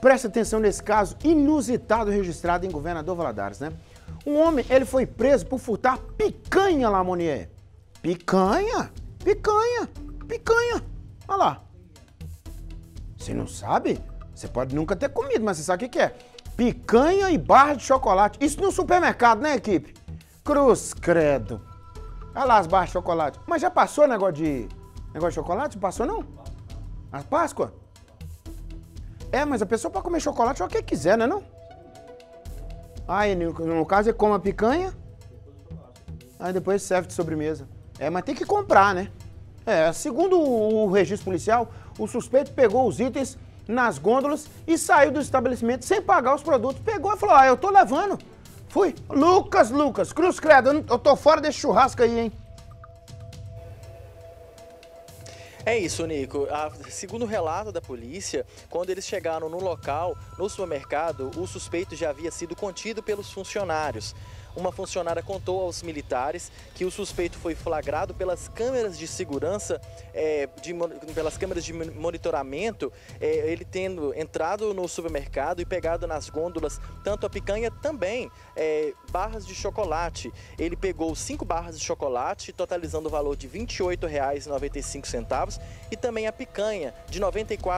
Presta atenção nesse caso inusitado registrado em Governador Valadares, né? Um homem, ele foi preso por furtar picanha, Lamonier. Picanha? Picanha? Picanha. Olha lá. Você não sabe? Você pode nunca ter comido, mas você sabe o que é? Picanha e barra de chocolate. Isso no supermercado, né, equipe? Cruz credo. Olha lá as barras de chocolate. Mas já passou o negócio de chocolate? Passou não? A Páscoa? É, mas a pessoa pode comer chocolate o que quiser, né não? Aí, no caso, ele come a picanha, aí depois serve de sobremesa. É, mas tem que comprar, né? É, segundo o registro policial, o suspeito pegou os itens nas gôndolas e saiu do estabelecimento sem pagar os produtos. Pegou e falou, eu tô levando. Fui. Lucas, cruz credo, eu tô fora desse churrasco aí, hein? É isso, Nico. Segundo o relato da polícia, quando eles chegaram no local, no supermercado, o suspeito já havia sido contido pelos funcionários. Uma funcionária contou aos militares que o suspeito foi flagrado pelas câmeras de segurança, pelas câmeras de monitoramento, ele tendo entrado no supermercado e pegado nas gôndolas tanto a picanha, também barras de chocolate. Ele pegou 5 barras de chocolate, totalizando o valor de R$ 28,95, e também a picanha, de R$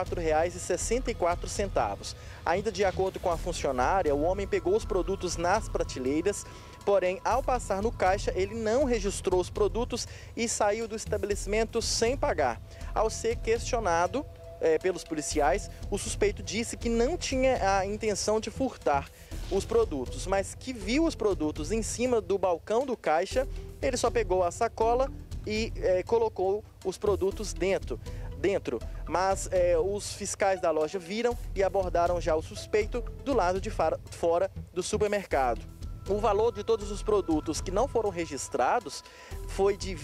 94,64. Ainda de acordo com a funcionária, o homem pegou os produtos nas prateleiras, porém, ao passar no caixa, ele não registrou os produtos e saiu do estabelecimento sem pagar. Ao ser questionado pelos policiais, o suspeito disse que não tinha a intenção de furtar os produtos, mas que viu os produtos em cima do balcão do caixa, ele só pegou a sacola e colocou os produtos dentro. Mas os fiscais da loja viram e abordaram já o suspeito do lado de fora do supermercado. O valor de todos os produtos que não foram registrados foi de R$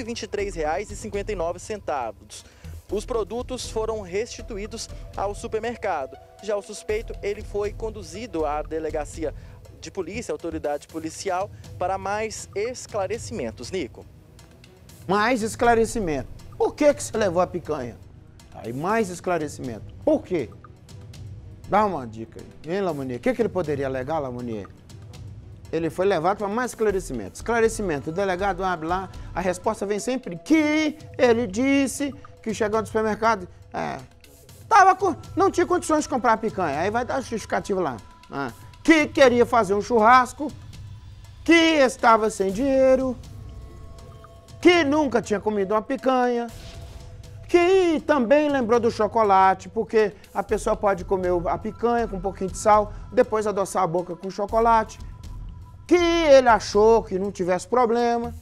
123,59. Os produtos foram restituídos ao supermercado. Já o suspeito, ele foi conduzido à delegacia de polícia, autoridade policial, para mais esclarecimentos. Nico. Mais esclarecimento. Por que você levou a picanha? Aí, mais esclarecimento. Por quê? Dá uma dica aí. Hein, Lamonier? O que ele poderia alegar, Lamonier? Ele foi levado para mais esclarecimento. Esclarecimento. O delegado abre lá, a resposta vem sempre que ele disse que chegou no supermercado, não tinha condições de comprar a picanha. Aí vai dar justificativo lá. Que queria fazer um churrasco, que estava sem dinheiro, que nunca tinha comido uma picanha, que também lembrou do chocolate, porque a pessoa pode comer a picanha com um pouquinho de sal, depois adoçar a boca com chocolate, que ele achou que não tivesse problema.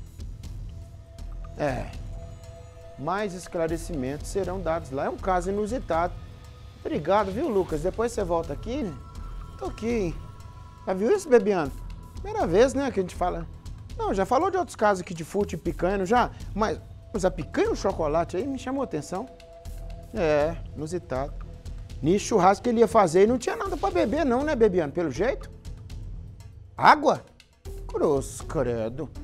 Mais esclarecimentos serão dados lá. É um caso inusitado. Obrigado, viu, Lucas? Depois você volta aqui, né? Tô aqui, hein? Já viu isso, Bebiano? Primeira vez, né, que a gente fala. Não, já falou de outros casos aqui de fute e picanha, não já? Mas a picanha e o chocolate aí me chamou a atenção. Inusitado. Nisso churrasco que ele ia fazer e não tinha nada pra beber não, né, Bebiano? Pelo jeito. Água? Cruz credo.